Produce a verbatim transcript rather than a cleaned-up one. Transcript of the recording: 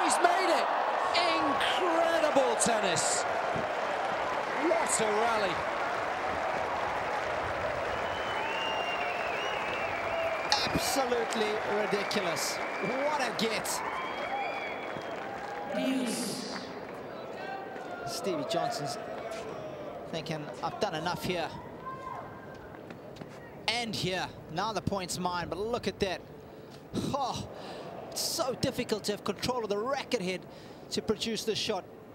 he's made it! Incredible tennis! What a rally! Absolutely ridiculous. What a get. Yes. Stevie Johnson's thinking, I've done enough here. And here. Now the point's mine, but look at that. Oh, it's so difficult to have control of the racket head to produce this shot.